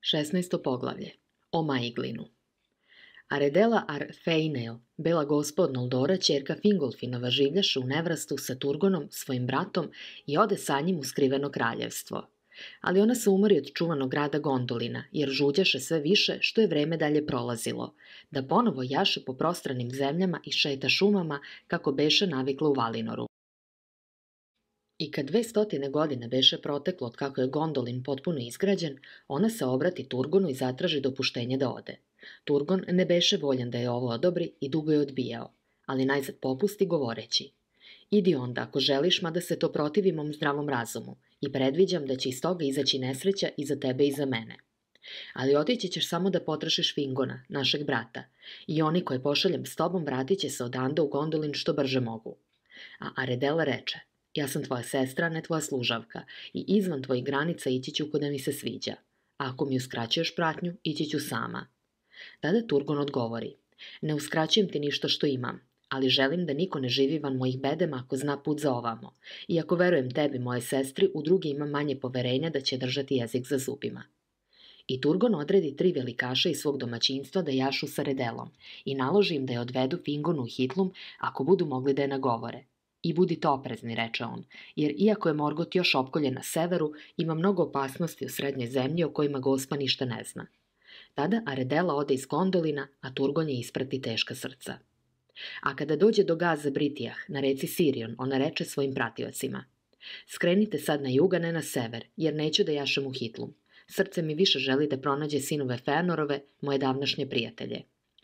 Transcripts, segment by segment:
16. poglavlje. O Maiglinu. Aredela Ar-Feinel, bela gospa od Noldora, ćerka Fingolfinova, življaše u nevrastu sa Turgonom, svojim bratom, i ode sa njim u skriveno kraljevstvo. Ali ona se umori od čuvanog grada Gondolina, jer žuđaše sve više što je vreme dalje prolazilo, da ponovo jaše po prostranim zemljama i šeta šumama kako beše navikla u Valinoru. I kad 200 godina beše proteklo od kako je Gondolin potpuno izgrađen, ona se obrati Turgonu i zatraži dopuštenje da ode. Turgon ne beše voljan da je ovo odobri i dugo je odbijao, ali najzad popusti govoreći: idi onda ako želiš, mada se to protivi mom zdravom razumu, i predviđam da će iz toga izaći nesreća i za tebe i za mene. Ali otići ćeš samo da potrašiš Fingona, našeg brata, i oni koje pošaljem s tobom vratit će se odande u Gondolin što brže mogu. A Aredela reče: ja sam tvoja sestra, ne tvoja služavka, i izvan tvojih granica ići ću kuda mi se sviđa. A ako mi uskraćuješ pratnju, ići ću sama. Tada Turgon odgovori: ne uskraćujem ti ništa što imam, ali želim da niko ne živi van mojih bedema ako zna put za ovamo. I ako verujem tebi, moje sestri, u drugi imam manje poverenja da će držati jezik za zubima. I Turgon odredi 3 velikaša iz svog domaćinstva da jašu sa Aredelom i naloži im da je odvedu Fingonu u Hitlum ako budu mogli da je nagovore. I budite oprezni, reče on, jer iako je Morgoth još opkoljen na severu, ima mnogo opasnosti u srednjoj zemlji o kojima gospa ništa ne zna. Tada Aredela ode iz Gondolina, a Turgon je isprati teška srca. A kada dođe do gaza Britijah, na reci Sirion, ona reče svojim pratiocima: skrenite sad na jug, a ne na sever, jer neću da jašem u Hitlum. Srce mi više želi da pronađe sinove Feanorove, moje davnašnje prijatelje.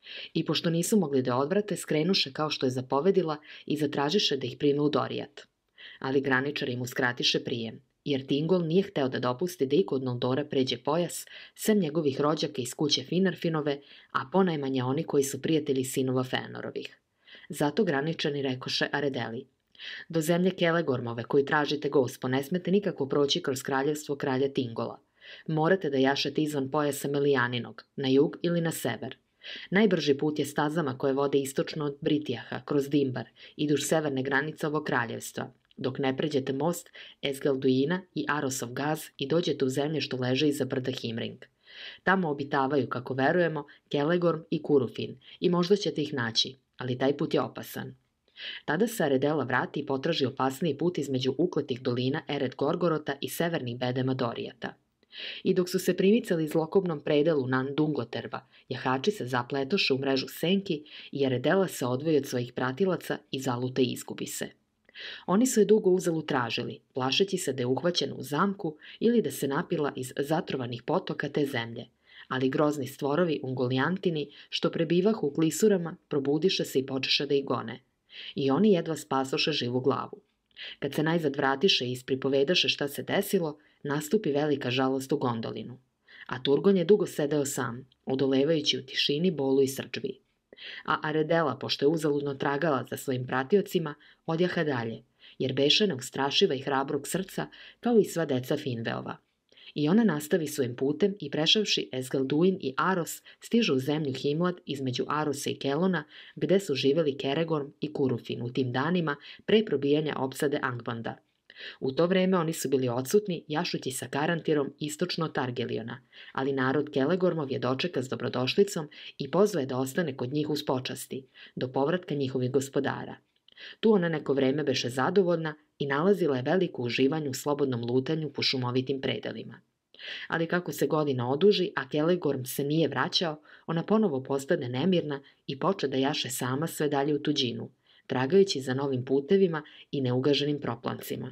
I pošto nisu mogli da odvrate, skrenuše kao što je zapovedila i zatražiše da ih prime u Dorijat. Ali graničari im uskratiše prijem, jer Thingol nije hteo da dopusti da iko od Noldora pređe pojas, sem njegovih rođaka iz kuće Finarfinove, a ponajmanje oni koji su prijatelji sinova Feanorovih. Zato graničani rekoše Aredeli: do zemlje Kelegormove koju tražite, gospo, ne smete nikako proći kroz kraljevstvo kralja Tingola. Morate da jašete izvan pojasa Melianinog, na jug ili na sever. Najbrži put je stazama koje vode istočno od Britijaha, kroz Dimbar i duž severne granice ovog kraljevstva, dok ne pređete most Esgalduina i Arosov gaz i dođete u zemlje što leže iza brda Himring. Tamo obitavaju, kako verujemo, Kelegorm i Kurufin i možda ćete ih naći, ali taj put je opasan. Tada se Aredela vrati i potraži opasniji put između ukletih dolina Eret Gorgorota i severnih bedema Dorijata. I dok su se primicali zlokobnom predelu Nan Dungoterva, jahači se zapletoše u mrežu senki i Aredela se odvoji od svojih pratilaca i zaluta i izgubi se. Oni su je dugo uzalud tražili, plašeći se da je uhvaćena u zamku ili da se napila iz zatrovanih potoka te zemlje, ali grozni stvorovi Ungolijantini, što prebivahu u klisurama, probudiše se i počeše da ih gone. I oni jedva spasoše živu glavu. Kad se najzad vratiše i ispripovedaše šta se desilo, nastupi velika žalost u Gondolinu. A Turgon je dugo sedeo sam, odolevajući u tišini, bolu i srdžbi. A Aredela, pošto je uzaludno tragala za svojim pratiocima, odjaha dalje, jer beše neustrašiva i hrabrog srca, kao i sva deca Finveova. I ona nastavi svojim putem i prešavši Esgalduin i Aros, stiže u zemlju Himlad između Arosa i Kelona, gde su živeli Keregorm i Kurufin u tim danima pre probijanja opsade Angbanda. U to vreme oni su bili odsutni, jašući sa Karantirom istočno od Targeliona, ali narod Kelegormov je dočeka s dobrodošlicom i pozvao je da ostane kod njih uz počasti, do povratka njihovih gospodara. Tu ona neko vreme beše zadovoljna i nalazila je veliko uživanje u slobodnom lutanju po šumovitim predelima. Ali kako se godina oduži, a Kelegorm se nije vraćao, ona ponovo postane nemirna i poče da jaše sama sve dalje u tuđinu, tragajući za novim putevima i neugaženim proplancima.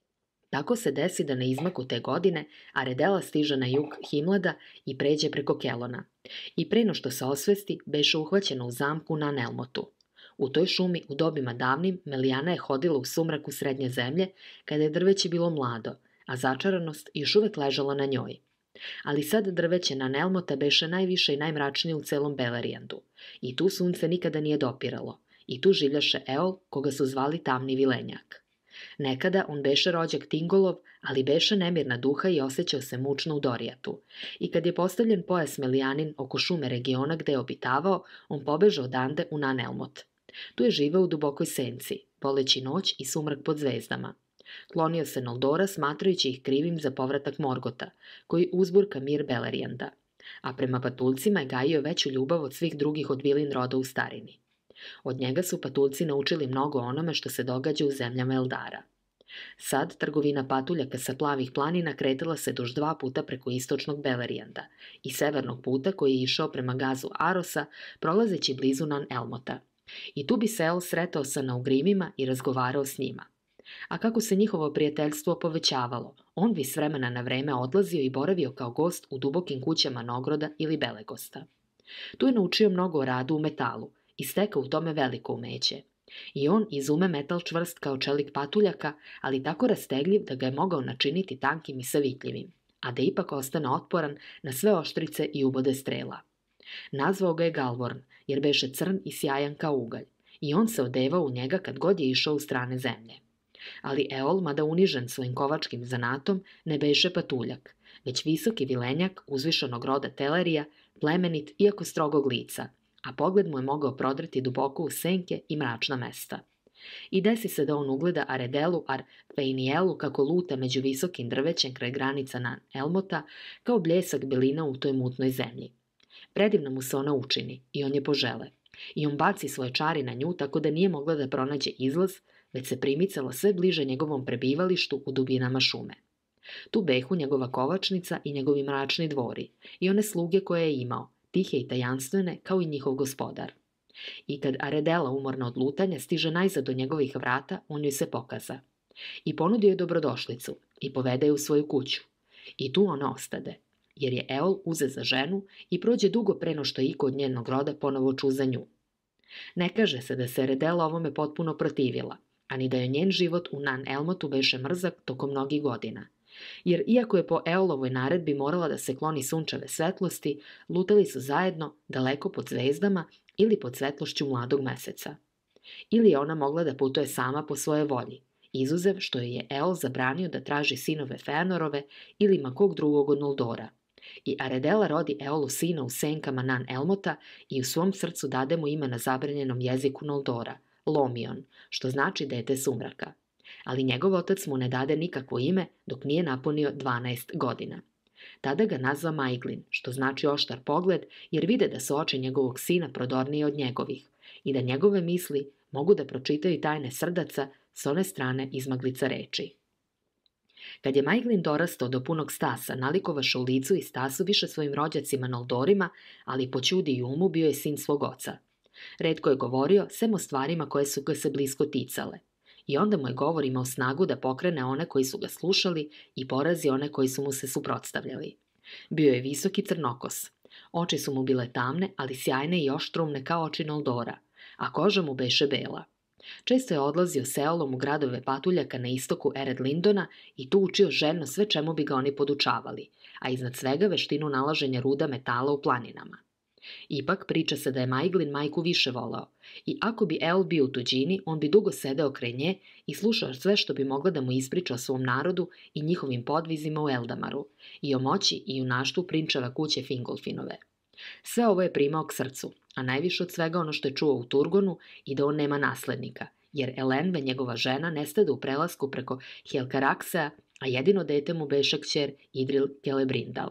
Tako se desi da na izmaku te godine Aredela stiže na jug Himlada i pređe preko Kelona. I pre no što se osvesti, beše uhvaćena u zamku na Nelmotu. U toj šumi u dobima davnim Meliana je hodila u sumraku srednje zemlje, kada je drveće bilo mlado, a začaranost još uvek ležala na njoj. Ali sad drveće na Nelmota beše najviše i najmračnije u celom Belerijandu, i tu sunce nikada nije dopiralo, i tu življaše Eol, koga su zvali Tamni vilenjak. Nekada on beše rođak Thingolov, ali beše nemirna duha i osjećao se mučno u Dorijatu. I kad je postavljen pojas Melianin oko šume regiona gde je obitavao, on pobeže odande u Nan Elmot. Tu je živeo u dubokoj senci, voleći noć i sumrak pod zvezdama. Klonio se Noldora smatrajući ih krivim za povratak Morgota, koji uzburka mir Belerijanda, a prema patuljcima je gajio veću ljubav od svih drugih od Vilin roda u starini. Od njega su patuljci naučili mnogo o onome što se događa u zemljama Eldara. Sad trgovina patuljaka sa plavih planina kretala se duž 2 puta preko istočnog Belerijanda i severnog puta koji je išao prema gazu Arosa, prolazeći blizu Nan Elmota. I tu bi se El sretao sa Naugrimima i razgovarao s njima. A kako se njihovo prijateljstvo povećavalo, on bi s vremena na vreme odlazio i boravio kao gost u dubokim kućama Nogroda ili Belegosta. Tu je naučio mnogo o radu u metalu i stekao u tome veliko umeće. I on izume metal čvrst kao čelik patuljaka, ali tako rastegljiv da ga je mogao načiniti tankim i savitljivim, a da ipak ostane otporan na sve oštrice i ubode strela. Nazvao ga je Galvorn, jer beše crn i sjajan kao ugalj, i on se odevao u njega kad god je išao u strane zemlje. Ali Eol, mada unižen svojim kovačkim zanatom, ne beše patuljak, već visoki vilenjak uzvišenog roda Telerija, plemenit iako strogog lica, a pogled mu je mogao prodreti duboko u senke i mračna mesta. I desi se da on ugleda Aredelu Feinielu kako luta među visokim drvećem kraj granica Nan Elmota, kao bljesak belina u toj mutnoj zemlji. Predivno mu se ona učini i on je požele. I on baci svoje čari na nju tako da nije mogla da pronađe izlaz, već se primicala sve bliže njegovom prebivalištu u dubinama šume. Tu behu njegova kovačnica i njegovi mračni dvori i one sluge koje je imao, tihe i tajanstvene kao i njihov gospodar. I kad Aredela, umorna od lutanja, stiže najzad do njegovih vrata, on joj se pokaza. I ponudio je dobrodošlicu i povede je u svoju kuću. I tu ona ostade, jer je Eol uze za ženu i prođe dugo pre no što iko od njenog roda ponovo čuza nju. Ne kaže se da se Aredela ovome potpuno protivila, ani da je njen život u Nan Elmotu beše mrzak tokom mnogih godina. Jer iako je po Eolovoj naredbi morala da se kloni sunčeve svetlosti, lutali su zajedno daleko pod zvezdama ili pod svetlošću mladog meseca. Ili je ona mogla da putuje sama po svoje volji, izuzev što joj je Eol zabranio da traži sinove Feanorove ili ma kog drugog od Noldora. I Aredela rodi Eolu sina u senkama Nan Elmota i u svom srcu dade mu ime na zabranjenom jeziku Noldora, Lomion, što znači dete sumraka. Ali njegov otac mu ne dade nikakvo ime dok nije napunio 12 godina. Tada ga nazva Maiglin, što znači oštar pogled, jer vide da su oči njegovog sina prodornije od njegovih i da njegove misli mogu da pročitaju tajne srdaca s one strane izmaglica reči. Kad je Maiglin dorastao do punog stasa, nalikovaše u licu i stasu više svojim rođacima Noldorima, ali po ćudi i umu bio je sin svog oca. Retko je govorio, sem o stvarima koje su ga se blisko ticale. I onda mu je govor imao snagu da pokrene one koji su ga slušali i porazi one koji su mu se suprotstavljali. Bio je visok i crnokos. Oči su mu bile tamne, ali sjajne i oštrumne kao oči Noldora, a koža mu beše bela. Često je odlazio s Eolom u gradove patuljaka na istoku Ered Lindona i tu učio željno sve čemu bi ga oni podučavali, a iznad svega veštinu nalaženja ruda metala u planinama. Ipak priča se da je Maiglin majku više voleo i ako bi Eol bio u tuđini, on bi dugo sedeo kraj nje i slušao sve što bi mogla da mu ispriča o svom narodu i njihovim podvizima u Eldamaru i o moći i junaštvu prinčeva kuće Fingolfinove. Sve ovo je primao k srcu, a najviše od svega ono što je čuo u Turgonu i da on nema naslednika, jer Elenve, njegova žena, nestade u prelasku preko Helkaraksea, a jedino dete mu beše kćer Idril Celebrindal.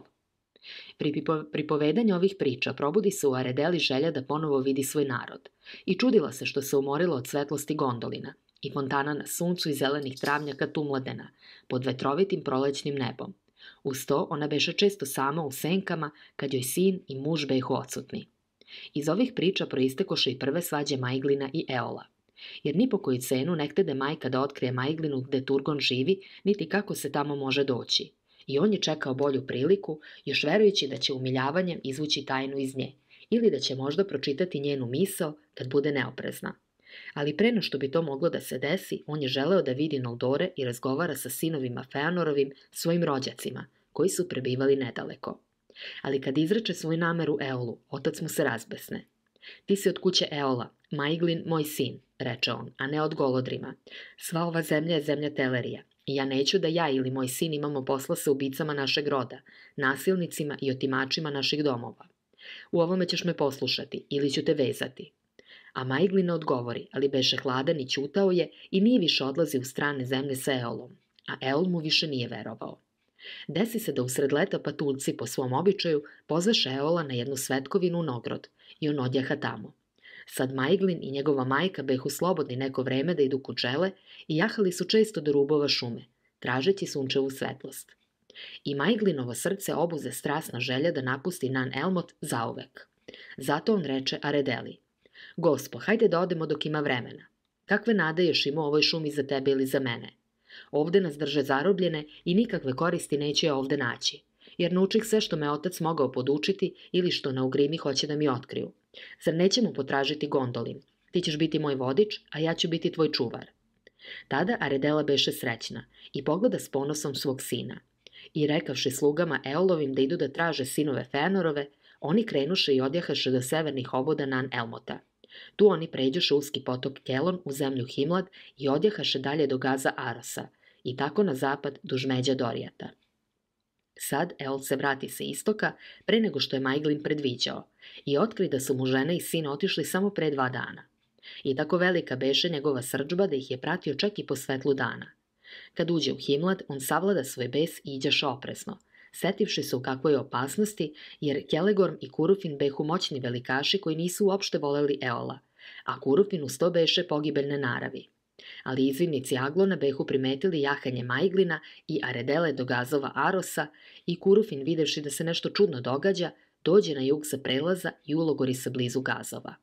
Pri pripovedanju ovih priča probudi se u Aredeli želja da ponovo vidi svoj narod i čudila se što se umorila od svetlosti gondolina i fontana na suncu i zelenih travnjaka Tumladena pod vetrovitim prolećnim nebom. Uz to ona beše često sama u senkama kad joj sin i muž behu odsutni. Iz ovih priča proistekoše i prve svađe Maiglina i Eola, jer ni po koju cenu ne htede majka da otkrije Maiglinu gde Turgon živi, niti kako se tamo može doći. I on je čekao bolju priliku, još verujući da će umiljavanjem izvući tajnu iz nje, ili da će možda pročitati njenu misao kad bude neoprezna. Ali pre no što bi to moglo da se desi, on je želeo da vidi Noldore i razgovara sa sinovima Feanorovim, svojim rođacima, koji su prebivali nedaleko. Ali kad izreče svoju nameru Eolu, otac mu se razbesne. Ti si od kuće Eola, Maiglin moj sin, reče on, a ne od Golodrima. Sva ova zemlja je zemlja Telerija. I ja neću da ja ili moj sin imamo posla sa ubicama našeg roda, nasilnicima i otimačima naših domova. U ovome ćeš me poslušati ili ću te vezati. A Majglin ne odgovori, ali beše hladan i ćutao je i nije više odlazi u strane zemlje sa Eolom, a Eol mu više nije verovao. Desi se da usred leta patuljci po svom običaju pozveše Eola na jednu svetkovinu u Nogrod i on odjaha tamo. Sad Majglin i njegova majka behu slobodni neko vreme da idu kod žele i jahali su često do rubova šume, tražeći sunčevu svetlost. I Majglinovo srce obuze strasna želja da napusti Nan Elmot zauvek. Zato on reče Aredeli: Gospo, hajde da odemo dok ima vremena. Kakve nade još ima u ovoj šumi za tebe ili za mene? Ovde nas drže zarobljene i nikakve koristi neću ja ovde naći, jer naučih sve što me otac mogao podučiti ili što na Ugrimi hoće da mi otkriju. Zar nećemo potražiti Gondolin? Ti ćeš biti moj vodič, a ja ću biti tvoj čuvar. Tada Aredela beše srećna i pogleda s ponosom svog sina. I rekavši slugama Eolovim da idu da traže sinove Feanorove, oni krenuše i odjahaše do severnih oboda Nan Elmota. Tu oni pređoše uski potok Kelon u zemlju Himlad i odjahaše dalje do gaza Arosa i tako na zapad duž međa Dorijata. Sad Eol se vrati sa istoka pre nego što je Majglin predviđao i otkri da su mu žena i sin otišli samo pre 2 dana. I tako velika beše njegova srdžba da ih je pratio čak i po svetlu dana. Kad uđe u Himlad, on savlada svoj bes i iđaše opresno, setivši se u kakvoj opasnosti, jer Kelegorm i Kurufin behu moćni velikaši koji nisu uopšte voleli Eola, a Kurufin uz to beše pogibeljne naravi. Ali izvidnici Aglona behu primetili jahanje Majglina i Aredele do gazova Arosa i Kurufin, videvši da se nešto čudno događa, dođe na jug sa prelaza i ulogori se blizu gazova.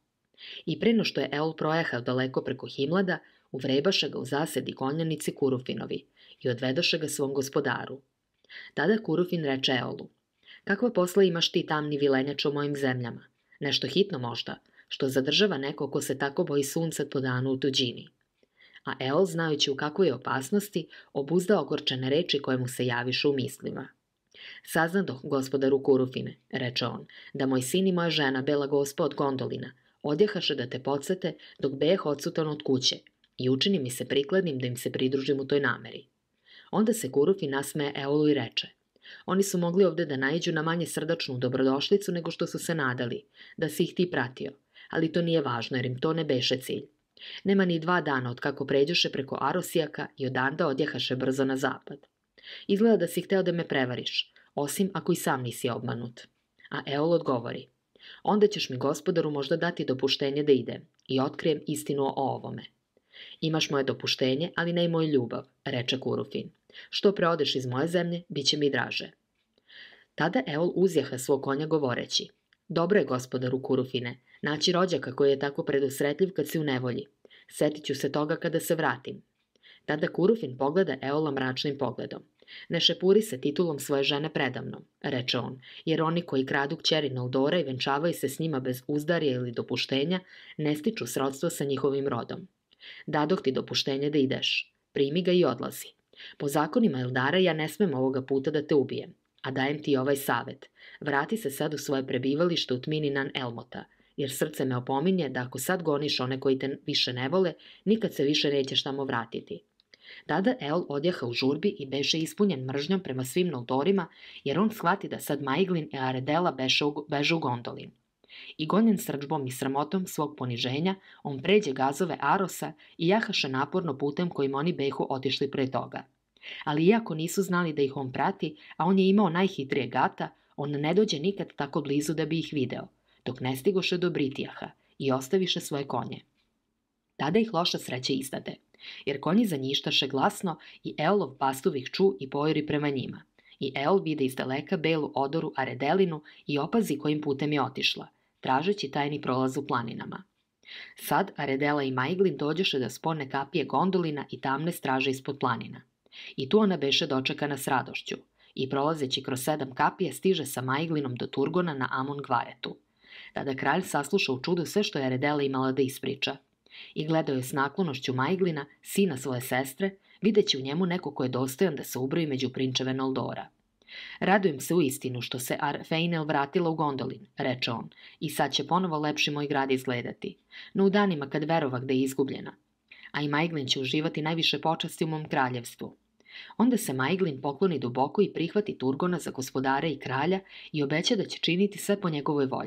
I preno što je Eol projahao daleko preko Himlada, uvrebaše ga u zasedi konjanici Kurufinovi i odvedoše ga svom gospodaru. Tada Kurufin reče Eolu: Kakva posla imaš ti, tamni vilenjačo, o mojim zemljama? Nešto hitno možda, što zadržava neko ko se tako boji sunca po danu u tuđini. A Eol, znajući u kakvoj je opasnosti, obuzda ogorčene reči koje mu se javišu u mislima. Saznadoh, gospodaru Kurufine, reče on, da moj sin i moja žena, bela gospa od Gondolina, odjahaše da te podsete dok bejeh odsutan od kuće i učini mi se prikladnim da im se pridružim u toj nameri. Onda se Kurufin nasmeje Eolu i reče: Oni su mogli ovde da naiđu na manje srdačnu dobrodošlicu nego što su se nadali, da si ih ti pratio, ali to nije važno jer im to ne beše cilj. Nema ni 2 dana od kako pređoše preko Arosijaka i odanda odjahaše brzo na zapad. Izgleda da si hteo da me prevariš, osim ako i sam nisi obmanut. A Eol odgovori: Onda ćeš mi, gospodaru, možda dati dopuštenje da idem i otkrijem istinu o ovome. Imaš moje dopuštenje, ali ne i moju ljubav, reče Kurufin. Što pre odeš iz moje zemlje, bit će mi draže. Tada Eol uzjaha svog konja govoreći: Dobro je, gospodaru Kurufine, naći rođaka koji je tako predusretljiv kad si u nevolji. Setit ću se toga kada se vratim. Tada Kurufin pogleda Eola mračnim pogledom. Ne šepuri se titulom svoje žene predamnom, reče on, jer oni koji kradu kćeri Noldora i venčavaju se s njima bez uzdarja ili dopuštenja, ne stiču srodstvo sa njihovim rodom. Dadoh ti dopuštenje da ideš. Primi ga i odlazi. Po zakonima Eldara ja ne smem ovoga puta da te ubijem, a dajem ti ovaj savet. Vrati se sad u svoje prebivalište u tmini Nan Elmota, jer srce me opominje da ako sad goniš one koji te više ne vole, nikad se više nećeš tamo vratiti. Tada Eol odjaha u žurbi i beše ispunjen mržnjom prema svim Noldorima, jer on shvati da sad Majglin i Aredela beže u Gondolin. I gonjen srdžbom i sramotom svog poniženja, on pređe gazove Arosa i jahaše naporno putem kojim oni behu otišli pre toga. Ali iako nisu znali da ih on prati, a on je imao najhitrije gata, on ne dođe nikad tako blizu da bi ih video, dok ne stigoše do Britijaha i ostaviše svoje konje. Tada ih loša sreća izdade, jer konji zanjištaše glasno i Eolov pastuv ih ču i pojuri prema njima. I Eol vide iz daleka belu odoru Aredelinu i opazi kojim putem je otišla, tražeći tajni prolaz u planinama. Sad Aredela i Majglin dođeše da spone kapije Gondolina i tamne straže ispod planina. I tu ona beše dočekana s radošću i prolazeći kroz 7 kapije stiže sa Majglinom do Turgona na Amon Gvaretu. Tada kralj sasluša u čudu sve što je Aredela imala da ispriča i gledao je s naklonošću Majglina, sina svoje sestre, videći u njemu neko ko je dostojan da se ubroji među prinčeve Noldora. Radujem se u istinu što se Ar-Feinel vratila u Gondolin, reče on, i sad će ponovo lepši moj grad izgledati, no u danima kad verovah da je izgubljena. A i Majglin će uživati najviše počasti u mom kraljevstvu. Onda se Majglin pokloni duboko i prihvati Turgona za gospodara i kralja i obeća da će činiti sve po njegovoj volji.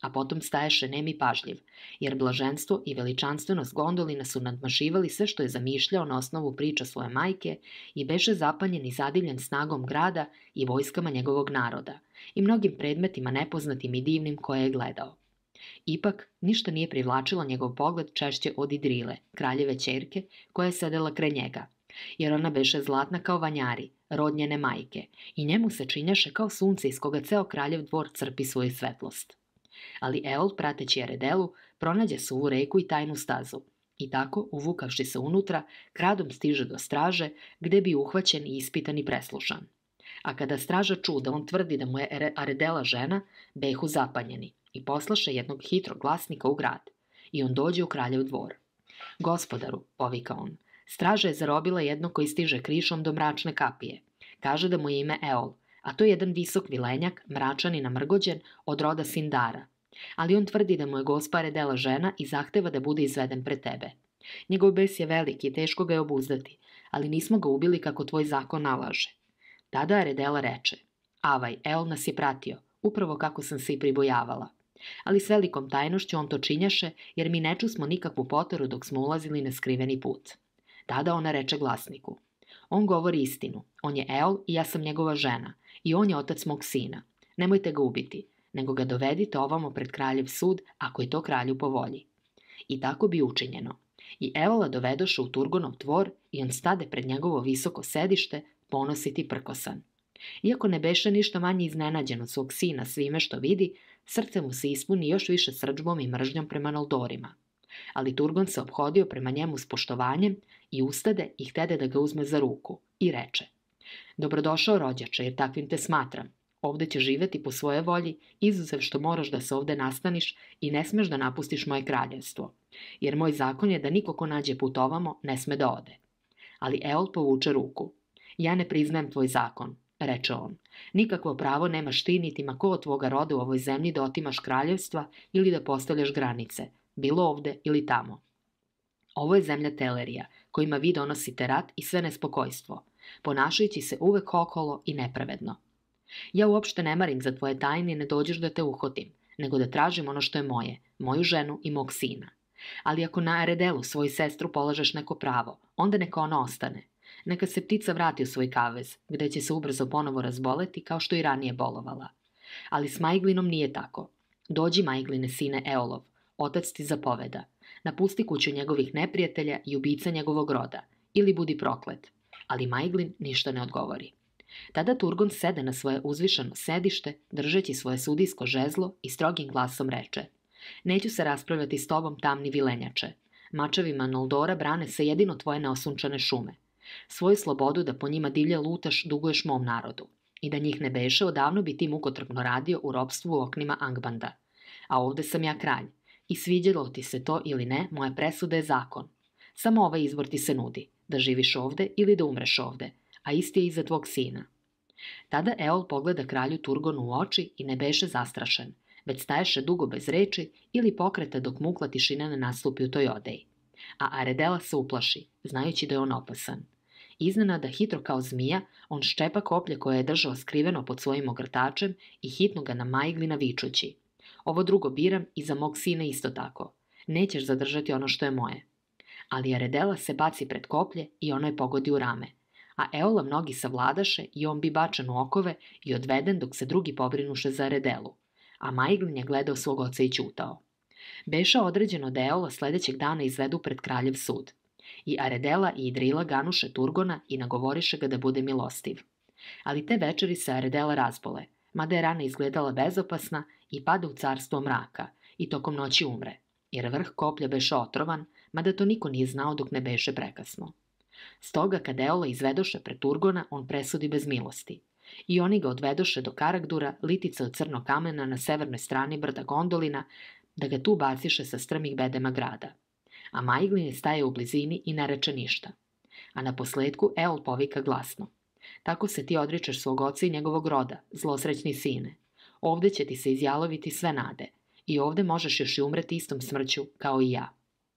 a potom staješe nemi pažljiv, jer blaženstvo i veličanstvenost Gondolina su nadmašivali sve što je zamišljao na osnovu priča svoje majke i beše zapanjen i zadivljen snagom grada i vojskama njegovog naroda i mnogim predmetima nepoznatim i divnim koje je gledao. Ipak, ništa nije privlačilo njegov pogled češće od Idrile, kraljeve ćerke, koja je sedela kraj njega, jer ona beše zlatna kao vanjari, rod njene majke, i njemu se činjaše kao sunce iz koga ceo kraljev dvor crpi svoju svetlost. Ali Eol, prateći Aredelu, pronađe suvu reku i tajnu stazu, i tako, uvukavši se unutra, kradom stiže do straže, gde bi uhvaćen i ispitan i preslušan. A kada straža ču da on tvrdi da mu je Aredela žena, behu zapanjeni i poslaše jednog hitrog glasnika u grad, i on dođe u kraljev dvor. Gospodaru, povika on, straža je zarobila jednog koji stiže krišom do mračne kapije. Kaže da mu je ime Eol, a to je jedan visok vilenjak, mračan i namrgođen, od roda Sindara. Ali on tvrdi da mu je gospa Aredela žena i zahteva da bude izveden pred tebe. Njegov bes je veliki i teško ga je obuzdati, ali nismo ga ubili kako tvoj zakon nalaže. Tada Aredela reče, avaj, Eol nas je pratio, upravo kako sam se i pribojavala. Ali s velikom tajnošću on to činjaše, jer mi ne čusmo nikakvu poteru dok smo ulazili na skriveni put. Tada ona reče glasniku, on govori istinu, on je Eol i ja sam njegova žena, i on je otac mog sina. Nemojte ga ubiti, nego ga dovedite ovamo pred kraljev sud, ako je to kralju po volji. I tako bi učinjeno. I Eola dovedoše u Turgonov dvor i on stade pred njegovo visoko sedište, ponosit i prkosan. Iako ne beše ništa manje iznenađen od svog sina svime što vidi, srce mu se ispuni još više srdžbom i mržnjom prema Noldorima. Ali Turgon se ophodio prema njemu s poštovanjem i ustade i htede da ga uzme za ruku i reče, dobrodošao rođače, jer takvim te smatram. Ovde će živeti po svoje volji, izuzev što moraš da se ovde nastaniš i ne smeš da napustiš moje kraljevstvo, jer moj zakon je da niko ko nađe put ovamo ne sme da ode. Ali Eol povuče ruku. Ja ne priznajem tvoj zakon, reče on. Nikakvo pravo nemaš ti niti ma ko od tvoga roda u ovoj zemlji da otimaš kraljevstva ili da postavljaš granice, bilo ovde ili tamo. Ovo je zemlja Telerija, kojima vi donosite rat i sve nespokojstvo, ponašajući se uvek okolo i nepravedno. Ja uopšte ne marim za tvoje tajne i ne dođeš da te uhotim, nego da tražim ono što je moje, moju ženu i mog sina. Ali ako na Aredelu, svoju sestru, polažeš neko pravo, onda neka ona ostane. Neka se ptica vrati u svoj kavez, gde će se ubrzo ponovo razboleti kao što i ranije bolovala. Ali s Majglinom nije tako. Dođi, Majgline, sine Eolov, otac ti zapoveda. Napusti kuću njegovih neprijatelja i ubica njegovog roda, ili budi proklet. Ali Majglin ništa ne odgovori. Tada Turgon sede na svoje uzvišeno sedište, držeći svoje sudijsko žezlo i strogim glasom reče, neću se raspravljati s tobom, tamni vilenjače. Mačevima Noldora brane se jedino tvoje neosunčane šume. Svoju slobodu da po njima divlje lutaš duguješ mom narodu. I da njih ne beše, odavno bi ti mukotrpno radio u ropstvu u oknima Angbanda. A ovde sam ja kralj. I sviđalo ti se to ili ne, moja presuda je zakon. Samo ovaj izbor ti se nudi, da živiš ovde ili da umreš ovde, a isti je i za tvog sina. Tada Eol pogleda kralju Turgonu u oči i ne beše zastrašen, već staješe dugo bez reči ili pokreta dok mukla tišina ne nastupi u toj odeji. A Aredela se uplaši, znajući da je on opasan. Iznenada, hitro kao zmija, on ščepa koplje koje je držao skriveno pod svojim ogrtačem i hitno ga na Majglina vičući. Ovo drugo biram i za mog sina isto tako. Nećeš zadržati ono što je moje. Ali Aredela se baci pred koplje i ono je pogodi u rame. A Eola mnogi savladaše i on bi bačen u okove i odveden dok se drugi pobrinuše za Aredelu. A Majglin je gledao svog oca i ćutao. Beše određeno da Eola sledećeg dana izvedu pred kraljev sud. I Aredela i Idrila ganuše Turgona i nagovoriše ga da bude milostiv. Ali te večeri se Aredela razbole, mada je rana izgledala bezopasna i pada u carstvo mraka i tokom noći umre, jer vrh koplja beše otrovan, mada to niko nije znao dok ne beše prekasno. Stoga kad Eola izvedoše pred Turgona, on presudi bez milosti. I oni ga odvedoše do Karagdura, litice od crnog kamena na severnoj strani brda Gondolina, da ga tu baciše sa strmih bedema grada. A Majglin je staje u blizini i ne reče ništa. A na posledku Eol povika glasno. Tako se ti odričeš svog oca i njegovog roda, zlosrećni sine. Ovde će ti se izjaloviti sve nade. I ovde možeš još i umreti istom smrću kao i ja.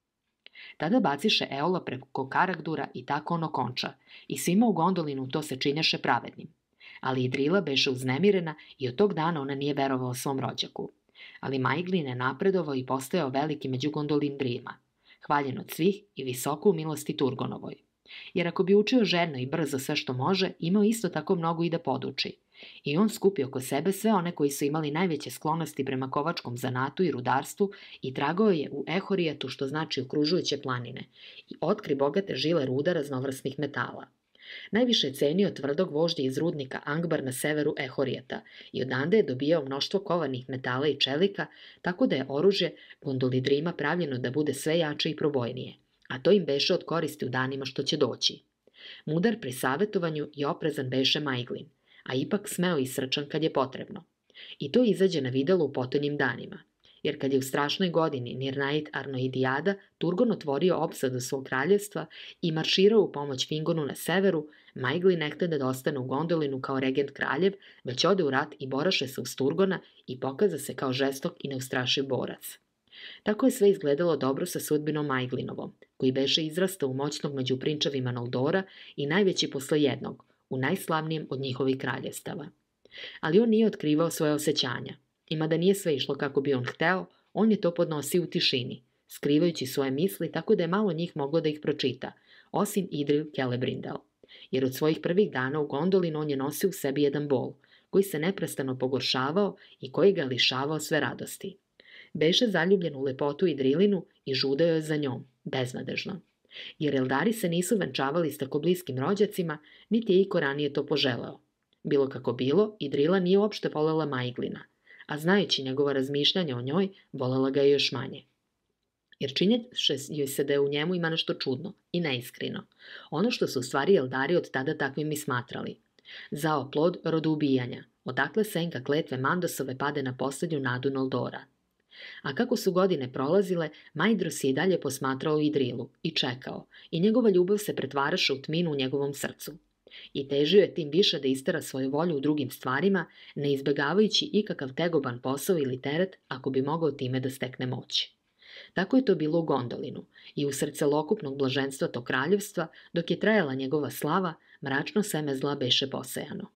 Tada baciše Eola preko Karagdura i tako ono konča, i svima u Gondolinu to se činjaše pravednim. Ali Idrila beše uznemirena i od tog dana ona nije verovala svom rođaku. ali Majglin je napredovao i postajao veliki među gondolindrijima, hvaljen od svih i visoko u milosti Turgonovoj. Jer ako bi učio žedno i brzo sve što može, imao isto tako mnogo i da poduči. I on skupio oko sebe sve one koji su imali najveće sklonosti prema kovačkom zanatu i rudarstvu i tragao je u Ehorijetu, što znači okružujuće planine, i otkri bogate žile ruda raznovrsnih metala. Najviše je cenio tvrdog vožđa iz rudnika Angbar na severu Ehorijeta i odande je dobijao mnoštvo kovanih metala i čelika, tako da je oružje gondolidrima pravljeno da bude sve jače i probojnije, a to im beše od koristi u danima što će doći. Mudar pri savjetovanju i oprezan beše Majglin, a ipak smeo i srčan kad je potrebno. I to izađe na videlo u potonjim danima, jer kad je u strašnoj godini Nirnait Arnoidijada Turgon otvorio opsadu svog kraljevstva i marširao u pomoć Fingonu na severu, Majglin ne htede da ostane u Gondolinu kao regent kraljev, već ode u rat i boraše se uz Turgona i pokaza se kao žestok i neustrašiv borac. Tako je sve izgledalo dobro sa sudbinom Majglinovom, koji beše izrastao u moćnog među prinčevima Noldora i najveći posle jednog, u najslavnijem od njihovih kraljevstava. Ali on nije otkrivao svoje osjećanja. I mada nije sve išlo kako bi on hteo, on je to podnosio u tišini, skrivajući svoje misli tako da je malo njih moglo da ih pročita, osim Idril Celebrimbel. Jer od svojih prvih dana u Gondolinu on je nosio u sebi jedan bol, koji se neprestano pogoršavao i koji ga lišavao sve radosti. Beše zaljubljen u lepotu Idrilinu i žudeo je za njom, beznadežno. Jer Eldari se nisu venčavali s tako bliskim rođacima, niti je iko ranije to poželeo. Bilo kako bilo, Idrila nije uopšte volela Majglina, a znajući njegova razmišljanja o njoj, volela ga je još manje. Jer činješe joj se da je u njemu ima nešto čudno i neiskreno, ono što su u stvari Eldari od tada takvim i smatrali. Zao plod rodoubijanja, odakle senka kletve Mandosove pade na poslednju nadu Noldora. A kako su godine prolazile, Majdros je i dalje posmatrao Idrilu i čekao, i njegova ljubav se pretvaraše u tminu u njegovom srcu. I težio je tim više da istera svoju volju u drugim stvarima, ne izbegavajući ikakav tegoban posao ili teret ako bi mogao time da stekne moć. Tako je to bilo u Gondolinu i usred celokupnog blaženstva tog kraljevstva, dok je trajala njegova slava, mračno seme zla beše posejano.